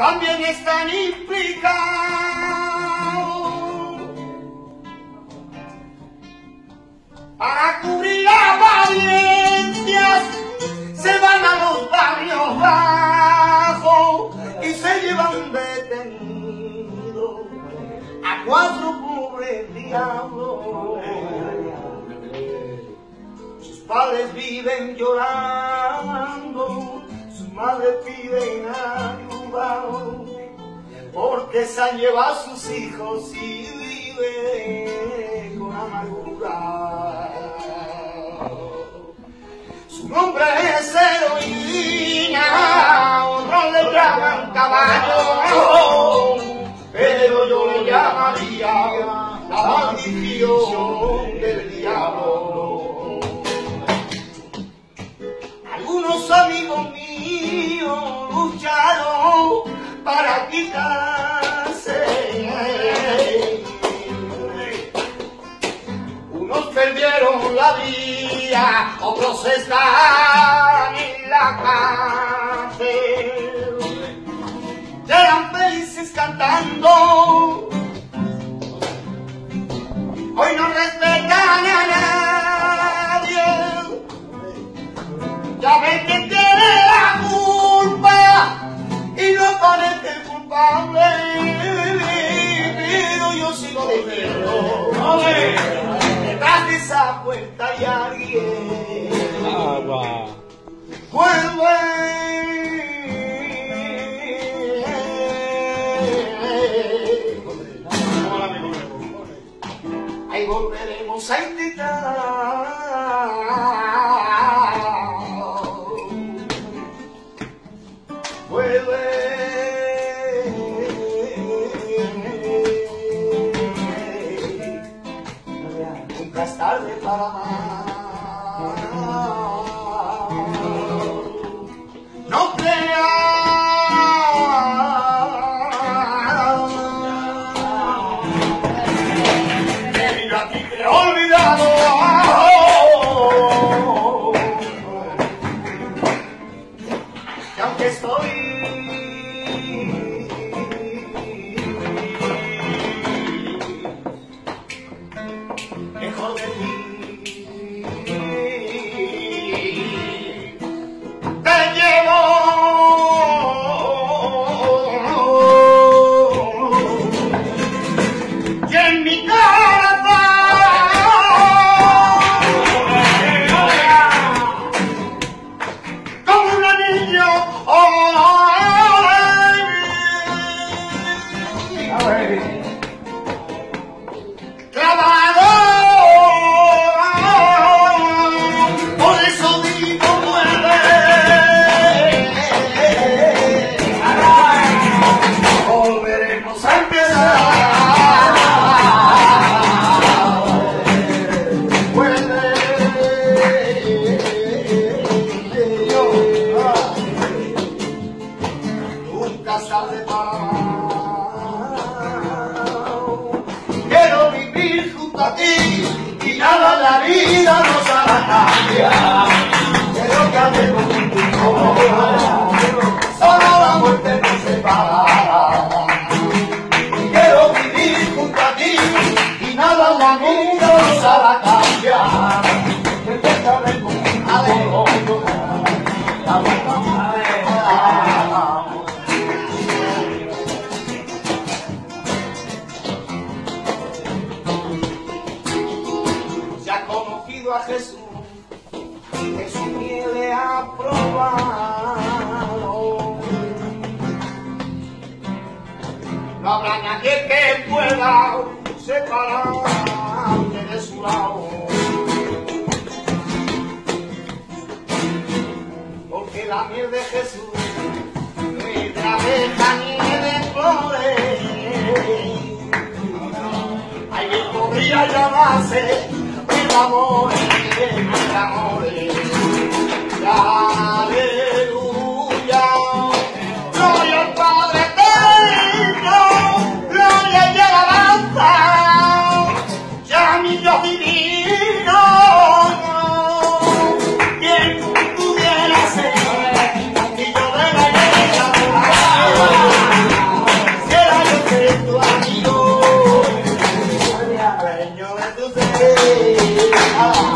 también están implicados para cubrir apariencias. Se van a los barrios bajos y se llevan detenidos a 4 pobres diablos. Sus padres viven llorando, sus madres piden ayuda, porque se han llevado a sus hijos y viven con amargura. Su nombre es heroína, otros le llaman caballo, pero yo le llamaría la maldición del diablo. Algunos amigos míos lucharon para quitarse, unos perdieron la vida, otros están en la cárcel. Eran felices cantando, hoy no respetan a nadie. Ya ven que tiene la culpa y no parece el culpable, pero yo sigo diciendo, detrás de esa puerta hay alguien. Vuelve. Ahí volveremos a intentar. Vuelve. Nunca es tarde para amar. No creas que yo aquí te he olvidado. Que aunque estoy lejos de ti, te llevo y en mi corazón como un anillo. Clavado, por eso digo muerde. Volveremos a empezar. Muerde. Nunca es tarde para quiero vivir junto a ti y nada en la vida nos hará cambiar. Quiero que andemos juntos, solo la muerte nos separará. Quiero vivir junto a ti y nada en la vida nos hará cambiar. Quiero que andemos juntos, a Jesús, Jesús le ha probado. No habrá nadie que pueda separarte de su lado, porque la miel de Jesús no es de abeja ni de flores. Alguien podría llamarse el amor, aleluya. Gloria al Padre eterno, gloria y alabanza, ya mi Dios divino. Quien pudiera ser y yo de la iglesia. Ah.